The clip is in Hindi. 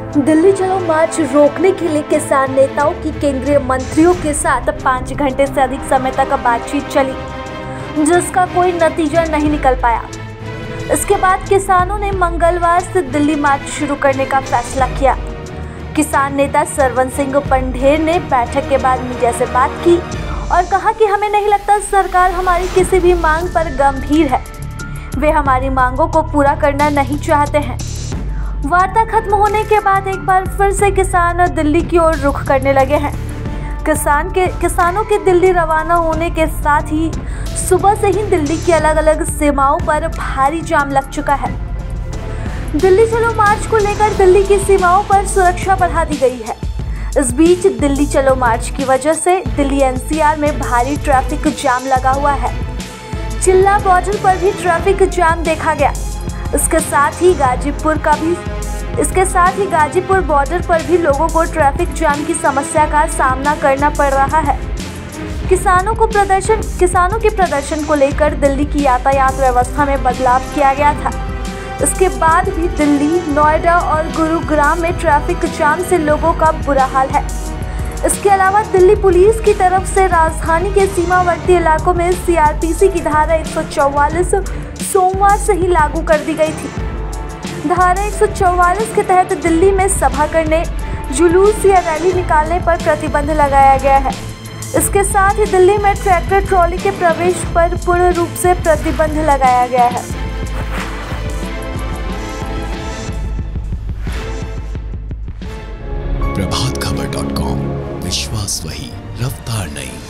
दिल्ली चलो मार्च रोकने के लिए किसान नेताओं की केंद्रीय मंत्रियों के साथ 5 घंटे से अधिक समय तक बातचीत चली, जिसका कोई नतीजा नहीं निकल पाया। इसके बाद किसानों ने मंगलवार से दिल्ली मार्च शुरू करने का फैसला किया। किसान नेता सरवन सिंह पंढेर ने बैठक के बाद मीडिया से बात की और कहा कि हमें नहीं लगता सरकार हमारी किसी भी मांग पर गंभीर है। वे हमारी मांगों को पूरा करना नहीं चाहते हैं। वार्ता खत्म होने के बाद एक बार फिर से किसान दिल्ली की ओर रुख करने लगे हैं। किसानों के दिल्ली रवाना होने के साथ ही सुबह से ही दिल्ली की अलग अलग सीमाओं पर भारी जाम लग चुका है। दिल्ली चलो मार्च को लेकर दिल्ली की सीमाओं पर सुरक्षा बढ़ा दी गई है। इस बीच दिल्ली चलो मार्च की वजह से दिल्ली एनसीआर में भारी ट्रैफिक जाम लगा हुआ है। चिल्ला बॉर्डर पर भी ट्रैफिक जाम देखा गया। इसके साथ ही गाजीपुर बॉर्डर पर भी लोगों को ट्रैफिक जाम की समस्या का सामना करना पड़ रहा है। किसानों के प्रदर्शन को लेकर दिल्ली की यातायात व्यवस्था में बदलाव किया गया था। इसके बाद भी दिल्ली, नोएडा और गुरुग्राम में ट्रैफिक जाम से लोगों का बुरा हाल है। इसके अलावा दिल्ली पुलिस की तरफ से राजधानी के सीमावर्ती इलाकों में सीआरपीसी की धारा 144 सोमवार से ही लागू कर दी गई थी। धारा 144 के तहत दिल्ली में सभा करने, जुलूस या रैली निकालने पर प्रतिबंध लगाया गया है। इसके साथ ही दिल्ली में ट्रैक्टर ट्रॉली के प्रवेश पर पूर्ण रूप से प्रतिबंध लगाया गया है। प्रभातखबर.com, विश्वास वही, रफ्तार नहीं।